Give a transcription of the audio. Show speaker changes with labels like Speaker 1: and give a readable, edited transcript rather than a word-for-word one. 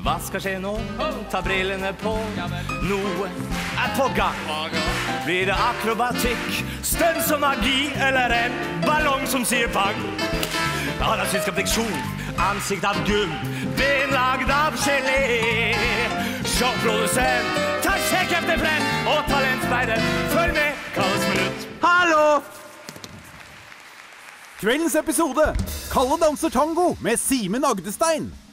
Speaker 1: Hva skal skje nå? Ta brillene på. Noe på gang. Blir det akrobatikk, stønn som magi, eller en ballong som sier pang? Anarkisk av diksjon, ansikt av gull, ben lagd av gelé. Showprodusent, ta sjekkheftet frem, og talentspeider, følg med, kalles minutt.
Speaker 2: Hallo! Kveldens episode, Kalle danser tango med Simen Agdestein.